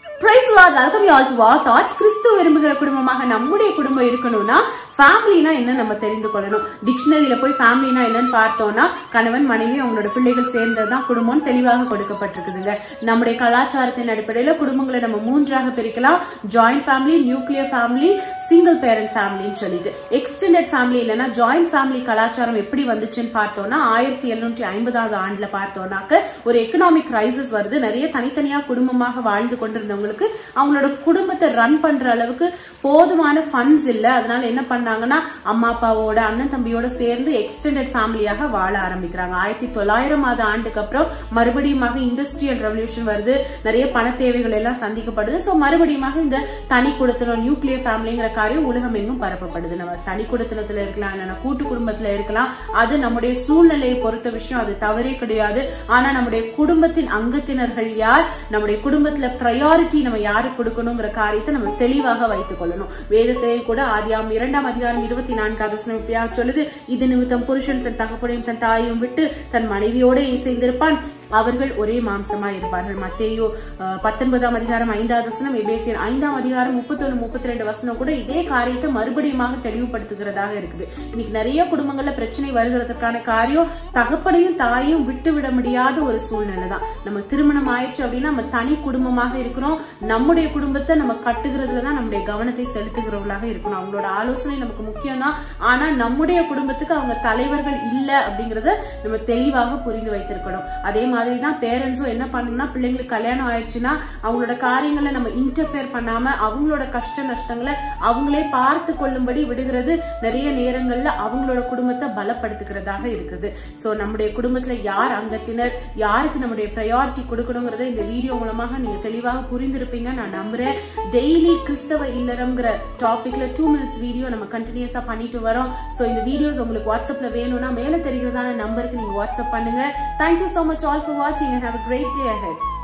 Praise the Lord. Welcome you all to our thoughts. கிறிஸ்து விரும்புகிற குடும்பமாக நம்முடைய குடும்பம் இருக்கணும்னா ஃபேமிலினா என்ன நம்ம தெரிந்து கொள்ளணும். டிக்ஷனரியில போய் ஃபேமிலினா என்னன்னு பார்த்தோம்னா கணவன் மனைவி அவங்களோட பிள்ளைகள் சேர்ந்ததுதான் குடும்பம் தெளிவாக கொடுக்கப்பட்டிருக்குதுங்க. நம்முடைய கலாச்சாரத்தின் அடிப்படையில குடும்பங்களை நம்ம மூன்றாக பிரிக்கலாம். Joint family, nuclear family, single parent ஃபேமிலின்னு சொல்லிட்டு. எக்ஸ்டெண்டட் ஃபேமிலி இல்லைன்னா ஜாயிண்ட் ஃபேமிலி கலாச்சாரம் எப்படி வந்துச்சுன்னு பார்த்தோம்னா 1750 ஆண்டுல பார்த்தோம்னாக்க ஒரு எக்கனாமிக் கிரைசிஸ் வருது. நிறைய தனித்தனியா குடும்பமாக வாழ்ந்து கொண்டிருந்தவங்களுக்கு அவங்களோட குடும்பத்தை ரன் பண்ற அளவுக்கு போதுமான ஃபண்ட்ஸ் இல்ல. அதனால என்ன பண்ணாங்கன்னா அம்மா அப்பாவோட அண்ணன் தம்பியோட சேர்ந்து எக்ஸ்டெண்டட் ஃபேமிலியாக வாழ ஆரம்பிக்கிறாங்க. 1900 ஆண்டுக்கு அப்புறம் மறுபடியும் இண்டஸ்ட்ரியல் ரெவல்யூஷன் வருது. நிறைய பண தேவைகள் எல்லாம் சந்திக்கப்படுது. சோ மறுபடியும் இந்த தனி குடித்தனம் நியூக்ளியர் ஃபேமிலிங்கிற காரியம் உலகம் எங்கும் பரப்பப்படுது. நம்ம தனி குடித்தனத்துல இருக்கலாம், இல்லைன்னா கூட்டு குடும்பத்துல இருக்கலாம். அது நம்முடைய சூழ்நிலையை பொறுத்த விஷயம், அது தவறே கிடையாது. ஆனா நம்முடைய குடும்பத்தின் அங்கத்தினர்கள் யார், நம்முடைய குடும்பத்துல பிரையாரிட்டி நம்ம யாருக்கு கொடுக்கணுங்கிற காரியத்தை நம்ம தெளிவாக வைத்துக் கொள்ளணும். வேதத்தையும் கூட ஆதியாகமம் 2 அதிகாரம் 24 சொல்லுது, இது நிமித்தம் புருஷன் தன் தகப்பனையும் தன் தாயையும் விட்டு தன் மனைவியோட இசைந்திருப்பான், அவர்கள் ஒரே மாம்சமா இருப்பார்கள். மத்தேயு 19 அதிகாரம் 5 எபேசியர் 5 அதிகாரம் 31-32 கூட இதே காரியத்தை மறுபடியும் தெளிவுபடுத்துகிறதாக இருக்குது. இன்னைக்கு நிறைய குடும்பங்கள்ல பிரச்சனை வருகிறதுக்கான காரியம் தகப்பனையும் தாயையும் விட்டு விட முடியாத ஒரு சூழ்நிலை தான். நம்ம திருமணம் ஆயிடுச்சு அப்படின்னா நம்ம தனி குடும்பமாக இருக்கிறோம். நம்முடைய குடும்பத்தை நம்ம கட்டுகிறதுலதான் நம்முடைய கவனத்தை செலுத்துகிறவர்களாக இருக்கணும். அவங்களோட ஆலோசனை நமக்கு முக்கியம் தான். ஆனா நம்முடைய குடும்பத்துக்கு அவங்க தலைவர்கள் இல்ல அப்படிங்கறத நம்ம தெளிவாக புரிந்து வைத்திருக்கணும். அதே மாதிரிதான் பேரண்ட்ஸும் என்ன பண்ணணும்னா பிள்ளைங்களுக்கு கல்யாணம் ஆயிடுச்சுன்னா அவங்களோட காரியங்களை நம்ம இன்டர்ஃபியர் பண்ணாம அவங்களோட கஷ்ட நஷ்டங்களை அவங்களே பார்த்து கொள்ளும்படி விடுகிறது நிறைய நேரங்கள்ல அவங்களோட குடும்பத்தை பலப்படுத்துகிறதாக இருக்குது. சோ நம்முடைய குடும்பத்துல யார் அங்கத்தினர், யாருக்கு நம்முடைய பிரையாரிட்டி கொடுக்கணுங்கிறத இந்த வீடியோ மூலமாக நீங்க தெளிவாக புரிந்திருப்பீங்க நான் நம்புறேன். டெய்லி கிறிஸ்தவ இல்லறம்ங்கிற டாபிக்ல 2 minutes வீடியோ நம்ம கண்டினியூஸா பண்ணிட்டு வரோம். சோ இந்த வீடியோஸ் உங்களுக்கு வாட்ஸ்அப்ல வேணும்னா மேல தெரிகிறதான நம்பருக்கு நீங்க வாட்ஸ்அப் பண்ணுங்க. Thank you so much all for watching and have a great day ahead.